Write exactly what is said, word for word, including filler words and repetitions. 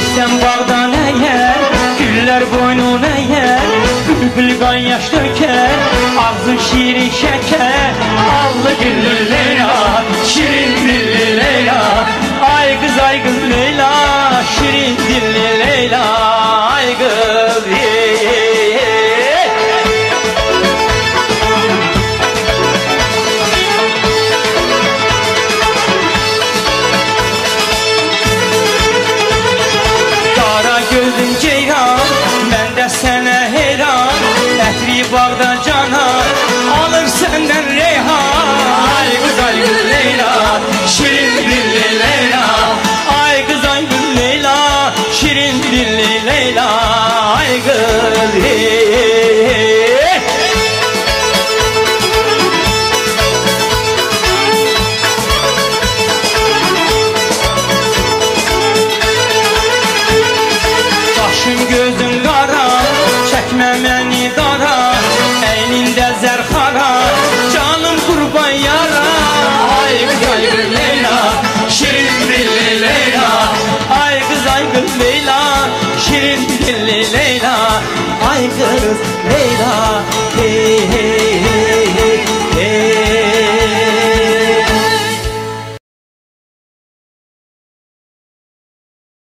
Sen bağdan eğer, güller boynun eğer, bülbül kan yaş döker, ağzın şirin şeker. Allı güllü Leyla, şirin dilli Leyla, ay kız ay kız Leyla, şirin dilli Leyla, ay kız ye ye ye. Kara gözün ceyran, ben de sana heyran, ətri bağda canan, alır senden reyhan. Ay kız ay kız Leyla, şirin dilli Leyla, ay kız ay kız Leyla, şirin dilli Leyla, ay kız hey, hey, hey. Başın gözün qara, çəkmə məni dara, əynində zərxara, canım qurban yara. Ay kız ay kız Leyla, şirin dilli Leyla, ay kız ay kız Leyla, şirin dilli Leyla, ay kız Leyla, hey hey.